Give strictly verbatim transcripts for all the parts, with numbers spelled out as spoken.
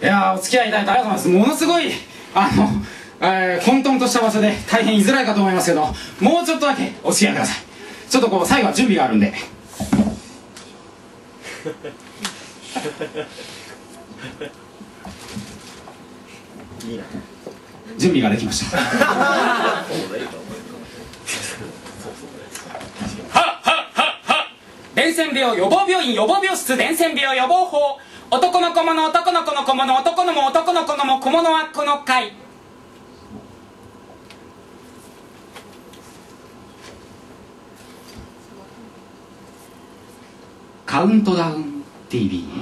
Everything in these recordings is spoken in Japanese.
いやー、お付き合いいただいてありがとうございます。ものすごいあの、えー、混沌とした場所で大変居づらいかと思いますけど、もうちょっとだけお付き合いください。ちょっとこう最後は準備があるんでいいな。準備ができましたはっはっはっは。伝染病予防病院予防病室伝染病予防法。男の子もの男の子の子もの男のも男の子のも小物はこの回。カウントダウン ティーブイー。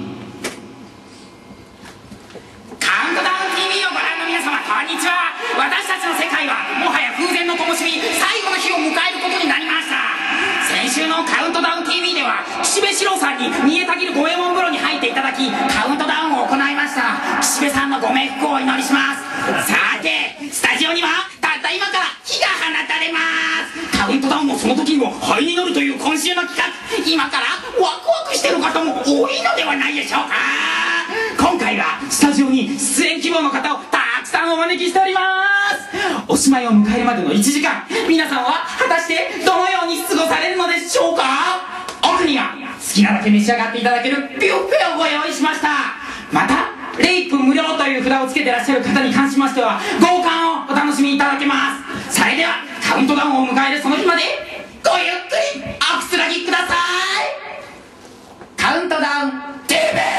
カウントダウン ティーブイー をご覧の皆様、こんにちは。私たちの世界はもはや風前の灯火、最後の日を迎えることになりました。先週のカウントダウン ティーブイー では岸辺四郎さんに煮えたぎる五右衛門風呂に入っていただき、カウントダウンを行いました。岸辺さんのご冥福をお祈りします。さて、スタジオにはたった今から火が放たれます。カウントダウンもその時にも灰になるという今週の企画、今からワクワクしてる方も多いのではないでしょうか。今回はスタジオに出演希望の方をたくさんお招きしております。おしまいを迎えるまでのいちじかん、皆さんは果たしてどのように過ごされるのでしょうか。奥には好きなだけ召し上がっていただけるビュッフェをご用意しました。またれいぷん無料という札をつけてらっしゃる方に関しましては豪華をお楽しみいただけます。それではカウントダウンを迎えるその日までごゆっくりおくつろぎください。カウントダウン ティーブイ！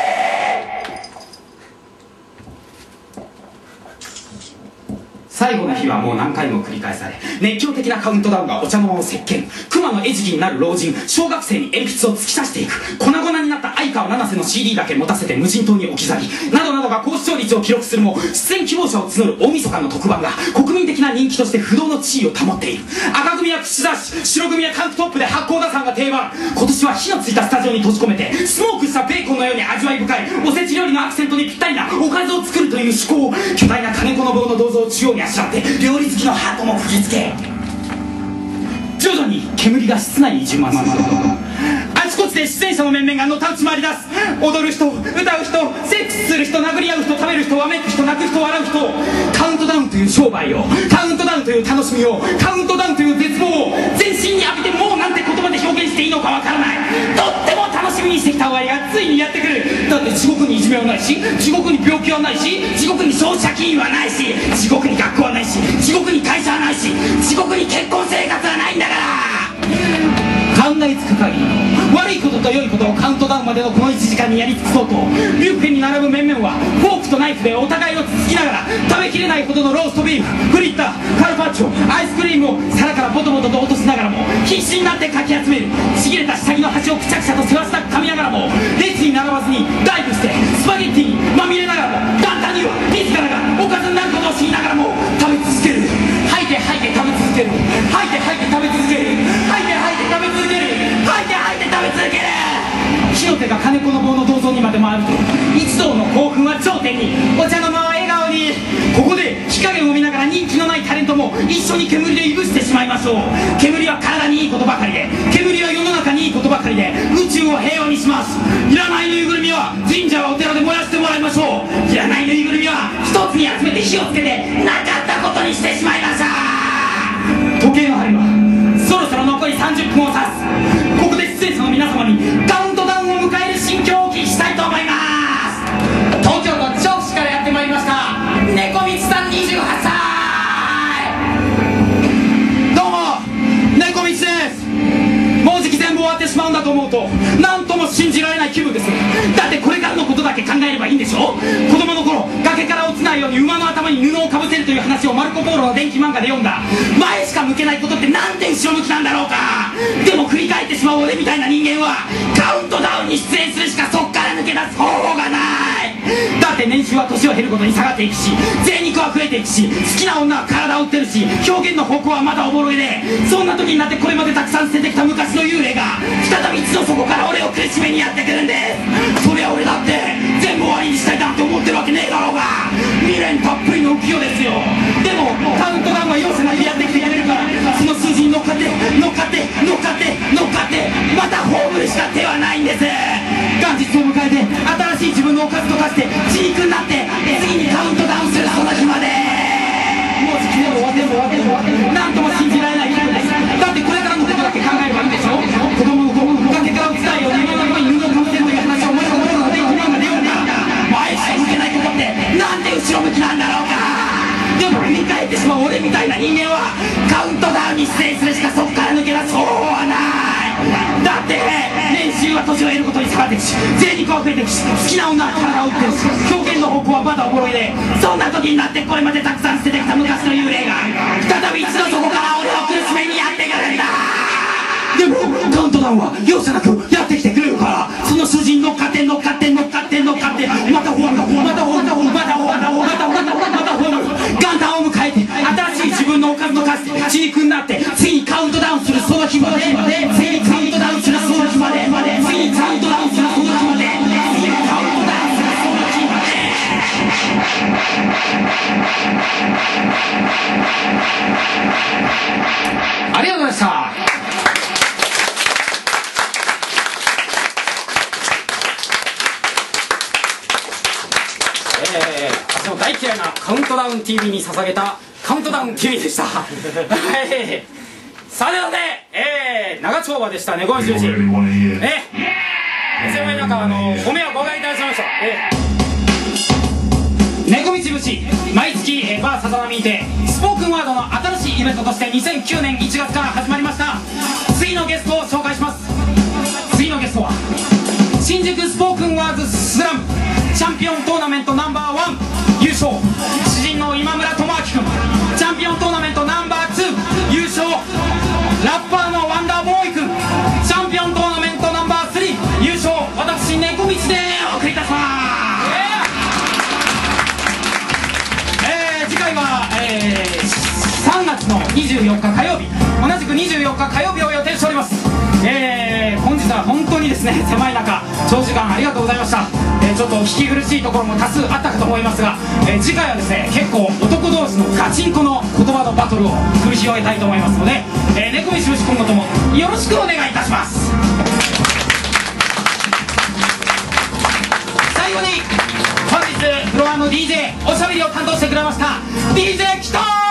最後の日はもう何回も繰り返され、熱狂的なカウントダウンがお茶の間を席巻。熊の餌食になる老人、小学生に鉛筆を突き刺していく、粉々になった相川七瀬の シーディー だけ持たせて無人島に置き去りなどなどが高視聴率を記録するも、出演希望者を募る大晦日の特番が国民的な人気として不動の地位を保っている。赤組は口出し、白組はタンクトップで八甲田山が定番。今年は火のついたスタジオに閉じ込めてスモークしたベーコンのように味わい深いおせち料理のアクセントにぴったりなおかずを作るという趣向。巨大な金子の棒の銅像を中央にあしらって料理好きのハートも釘付け。徐々に煙が室内に充満する。あちこちで出演者の面々がのたうち回り出す。踊る人、歌う人、セックスする人、殴り合う人、食べる人、わめく人、泣く人、笑う人。カウントダウンという商売を、カウントダウンという楽しみを、カウントダウンという絶望を全身に浴びて、もうなんて言葉で表現していいのかわからない。とっても楽しみにしてきた終わりがついにやってくる。だって地獄にいじめはないし、地獄に病気はないし、地獄に消費者金融はないし、地獄に学校はないし、地獄に会社はないし、地獄に結婚生活はないんだから。考えつく限りの悪いことと良いことをカウントダウンまでのこのいちじかんにやり尽くそうと、ビュッフェに並ぶ面々はフォークとナイフでお互いをつつきながら食べきれないほどのローストビーフ、フリッター、カルパッチョ、アイスクリームを皿からポトポトと落としながらも必死になってかき集める。ちぎれた下着の端をくちゃくちゃとせわしたく噛みながらも列に並ばずにダイブしてスパゲッティにまみれながらも簡単には自らがおかずになることを知りながらも食べ続ける。吐いて吐いて食べ続ける。吐いて吐いて食べ続ける。吐いて吐いて食べ続ける。吐いて吐いて食べ続ける。火の手が金子の棒の銅像にまで回ると一同の興奮は頂点に。お茶の間は笑顔に。ここで火加減を見ながら人気のないタレントも一緒に煙でいぶしてしまいましょう。煙は体にいいことばかりで、煙は世の中にいいことばかりで宇宙を平和にします。いらないぬいぐるみは神社やお寺で燃やしてもらいましょう。いらないぬいぐるみは一つに集めて火をつけてなかったことにしてしまいました。時計の針はそろそろ残りさんじゅっぷんを指す。ここで出演者の皆様にカウントダウンを迎える心境をお聞きしたいと思います。東京都調布市からやってまいりました猫光さんにじゅうはっさい。どうも猫光です。もうじき全部終わってしまうんだと思うとなんとも信じられない気分です。だってこれからのことだけ考えればいいんでしょ。子供の頃崖から落ちないように馬の頭に布をかぶせるという話をマルコ・ポーロの電気漫画で読んだ。前しか向けないことってなんて後ろ向きなんだろうか。でも振り返ってしまう俺みたいな人間はカウントダウンに出演するしかそっから抜け出す方法がない。だって年収は年を経ることに下がっていくし、贅肉は増えていくし、好きな女は体を売ってるし、表現の方向はまだおぼろげで、そんな時になってこれまでたくさん捨ててきた昔の幽霊が再び一度そこから俺を苦しめにやってくるんです。そりゃ俺だって全部終わりにしたいなんて思ってるわけねえだろうが。未練たっぷりの浮世ですよ。でもカウントダウンは容赦ないでやってきてくれるから、その数字に乗っかって乗っかって乗っかって乗っかってまた葬るしか手はないんです。元日を迎えて新しい自分のおかずと化して血肉になるし、贅肉は増えてくし、好きな女は体を打ってるし、狂犬の方向はまだおもろいで、そんな時になってこれまでたくさん捨ててきた昔の幽霊が再び一度そこから俺を苦しめにやってくるんだ。でもカウントダウンは容赦なくやってきてくれるから、その数字に乗っかって乗っかって乗っかって乗っかって、またフォームまたフォームまたフォームまたフォームまたフォームまたフォーム元旦を迎えて新しい自分のおかずの数で血肉になって、ついにカウントダウンするその日まで、ついにカウントダウンするその日まで、ついにカウントダウンするその日まで、ついにカウントダウンするその日まで。ありがとうございました。えー、私の大嫌いなカウントダウン ティーブイ に捧げたカウントダウン ティーブイ でしたはい、さあではね、えー、長丁場でした猫石印、えー、先輩なんかあのご迷惑おかけいたしました。えー、猫道節毎月、えー、バーさざ波にてスポークンワードの新しいイベントとしてにせんきゅうねんいちがつから始まりました。次のゲストを紹介します。次のゲストは新宿スポークンワーズスラムチャンピオントーナメントナンバーワン優勝、詩人の今村智明君、チャンピオントーナメントナンバーツー優勝、ラッパーのワンダーボーイ君、チャンピオントーナメントナンバースリー優勝、私猫道でお送りいたします。えー、次回は、えー、さんがつのにじゅうよっか火曜日、同じくにじゅうよっか火曜日を予定しております。えー、本日は本当にですね狭い中長時間ありがとうございました。えー、ちょっと聞き苦しいところも多数あったかと思いますが、えー、次回はですね結構男同士のガチンコの言葉のバトルを繰り広げたいと思いますので、えー、猫飯虫今後ともよろしくお願いいたします。最後に本日フロアの ディージェー おしゃべりを担当してくれました ディージェー キトー